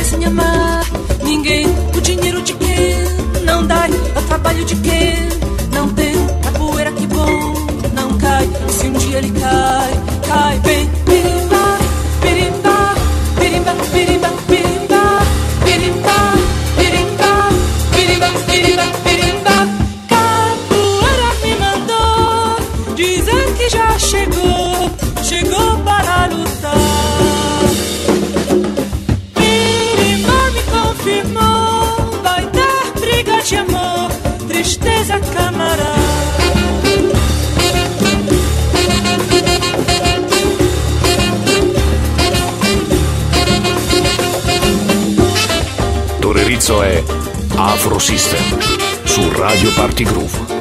sem amar ninguém. O dinheiro de quem não dá, é o trabalho de quem não tem. A poeira que bom não cai, se um dia ele cai, cai bem. Pirimba, pirimba, pirimba, pirimba, pirimba, pirimba, pirimba, pirimba, pirimba, pirimba. Capoeira me mandou dizer que já chegou, chegou para lutar. Pirimba me confirmou, vai ter briga de amor, tristeza camarada. Torrerizzo è Afro System su Radio Party Groove.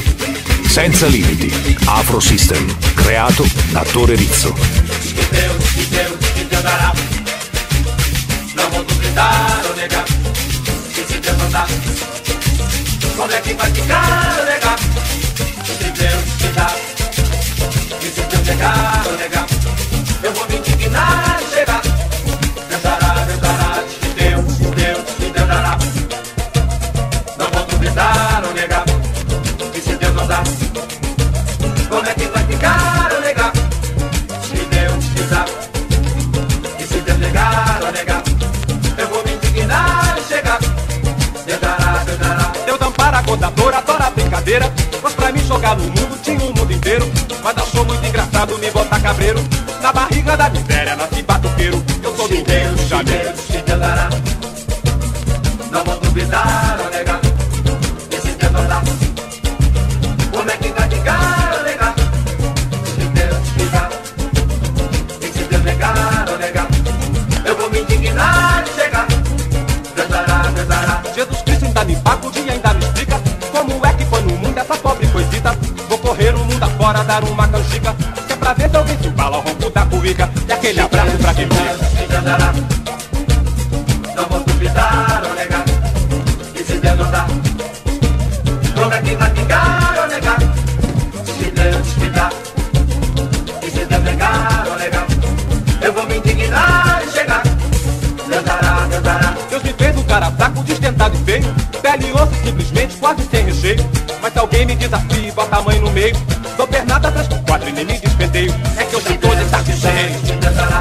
Senza limiti, Afro System, creato da Torrerizzo. e Deus dará. Não vou duvidar ou negar, e se Deus não dá, como é que vai ficar ou negar? Se Deus te dá, e se Deus negar ou negar, eu vou me indignar e chegar. Deus dará, e Deus dará. Não vou duvidar ou negar, e se Deus não dá, como é que vai ficar ou negar? Se Deus te dá, e se Deus negar ou negar, eu vou me indignar e chegar. Deus dará. Deus ampara a contadora, adora a brincadeira. Mas pra mim jogar no mundo tinha o mundo inteiro. Mas achou muito engraçado me botar cabreiro. Na barriga da miséria nasci batuqueiro. Eu sou do Rio de Janeiro. Se Deus dará, não vou duvidar ou negar, e se Deus não dá, como é que vai ficar ou negar? Se Deus te dá, e se Deus negar ou negar, eu vou me indignar e chegar. Deus dará. Jesus Cristo ainda me paga e ainda me explica como é que foi no mundo essa pobre coisita. Vou correr o mundo afora, dar uma canjica, que é pra ver se alguém se embala ao ronco da cuica. E aquele abraço pra quem fica. Se Deus dará, não vou duvidar ou negar, e se Deus não dá, como é que vai ficar ou negar? Se Deus te dá, e se Deus negar ou negar, eu vou me indignar e chegar. Deus dará. Deus me fez um cara fraco, destentado e feio, pele e osso simplesmente quase sem recheio. Mas se alguém me desafia e bota a mãe no meio, dou pernada 3x4 e nem me despenteio. É que eu já tô de saco cheio. Se Deus dará,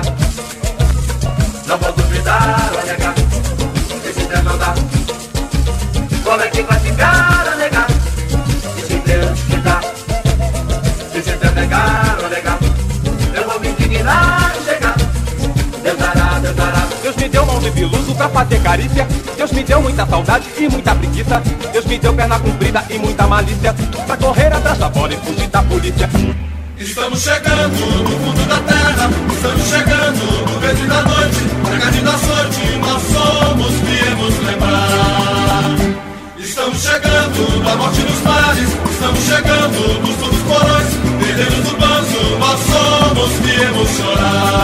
não vou duvidar ou negar, e se Deus não dá, como é que vai ficar ou negar? E se Deus te dá, e se Deus negar ou negar, eu vou me indignar e chegar. Deus dará. Deus me deu mão de viluso pra fazer carícia. Deus me deu muita saudade e muita preguiça. Deus me deu perna comprida e muita malícia, pra correr atrás da bola e fugir da polícia. Estamos chegando no fundo da terra, estamos chegando no verde da noite, na carne da sorte, nós somos, viemos lembrar. Estamos chegando na morte dos mares, estamos chegando nos fundos porões, guerreiros do banzo, nós somos, viemos chorar.